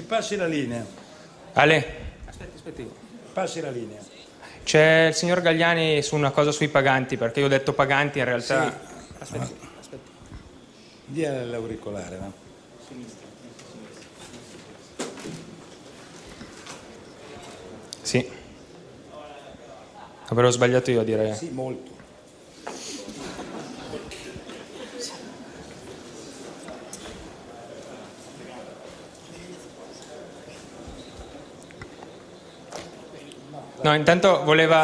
passi la linea. Ale, aspetti. Passi la linea. C'è il signor Galliani su una cosa sui paganti, perché io ho detto paganti in realtà... Sì. Aspetti. Dia l'auricolare, va? Sì. Avrò sbagliato io a dire... Sì, molto. No, intanto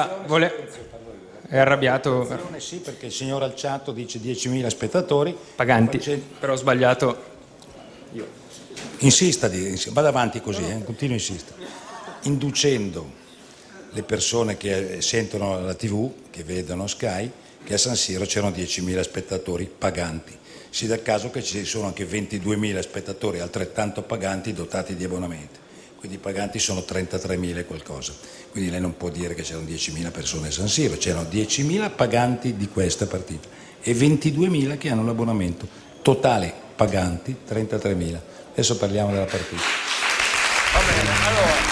è arrabbiato. Sì, perché il signor Alciato dice 10.000 spettatori. Paganti, però ho sbagliato io. Insista, vada avanti così, continui a insistere. Inducendo le persone che sentono la TV, che vedono Sky, che a San Siro c'erano 10.000 spettatori paganti. Si dà caso che ci sono anche 22.000 spettatori altrettanto paganti dotati di abbonamenti. Quindi i paganti sono 33.000 e qualcosa. Quindi lei non può dire che c'erano 10.000 persone a San Siro, c'erano 10.000 paganti di questa partita e 22.000 che hanno l'abbonamento. Totale paganti 33.000. Adesso parliamo della partita. Va bene, allora,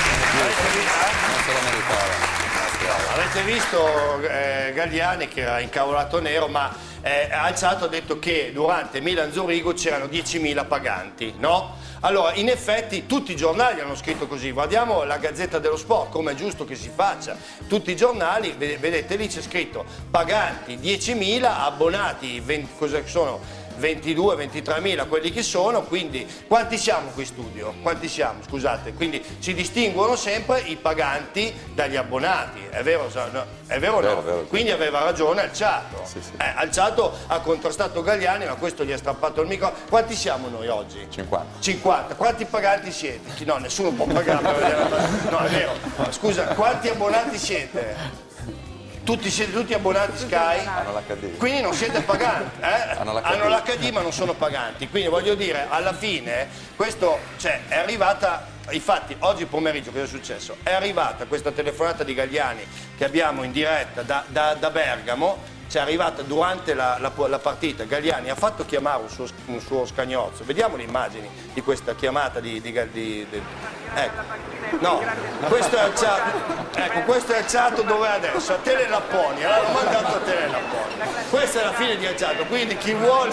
avete visto Galliani che era incavolato nero, ma Alciato ha detto che durante Milan-Zurigo c'erano 10.000 paganti, no? Allora, in effetti tutti i giornali hanno scritto così, guardiamo la Gazzetta dello Sport, come è giusto che si faccia, tutti i giornali, vedete lì c'è scritto paganti 10.000, abbonati, cosa sono? 22-23.000 quelli che sono, quindi quanti siamo qui in studio? Quanti siamo? Scusate, quindi si distinguono sempre i paganti dagli abbonati, è vero? No? È vero o no? Vero. Quindi aveva ragione Alciato. Sì, sì. Alciato ha contrastato Galliani, ma questo gli ha strappato il microfono. Quanti siamo noi oggi? 50. 50. Quanti paganti siete? No, nessuno può pagare per vedere la... No, è vero. Scusa, quanti abbonati siete? Siete tutti abbonati Sky? Hanno l'HD. Quindi non siete paganti, Hanno l'HD ma non sono paganti. Quindi voglio dire, alla fine, questo, cioè, è arrivata, infatti oggi pomeriggio cosa è successo? È arrivata questa telefonata di Galliani che abbiamo in diretta da Bergamo, cioè è arrivata durante la partita. Galliani ha fatto chiamare un suo scagnozzo. Vediamo le immagini di questa chiamata ecco. No, questo è Alciato. Ecco, questo è Alciato dove è adesso? A Telelapponia, l'hanno mandato a Telelapponia. Questa è la fine di Alciato, quindi chi vuole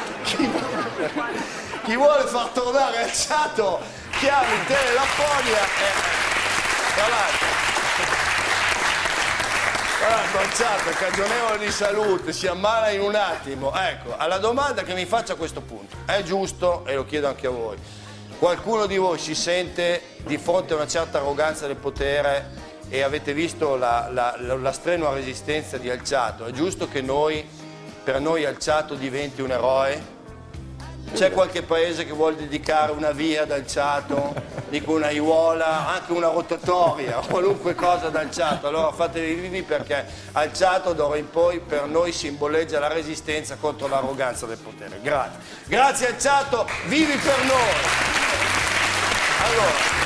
far tornare Alciato chiami Telelapponia tra l'altro Alciato è cagionevole di salute, si ammala in un attimo. Ecco, alla domanda che mi faccio a questo punto, è giusto, e lo chiedo anche a voi, qualcuno di voi si sente di fronte a una certa arroganza del potere e avete visto la strenua resistenza di Alciato? È giusto che per noi Alciato diventi un eroe? C'è qualche paese che vuole dedicare una via ad Alciato, dico una aiuola, anche una rotatoria, qualunque cosa ad Alciato? Allora fatevi vivi, perché Alciato d'ora in poi per noi simboleggia la resistenza contro l'arroganza del potere. Grazie. Grazie Alciato, vivi per noi! Allora,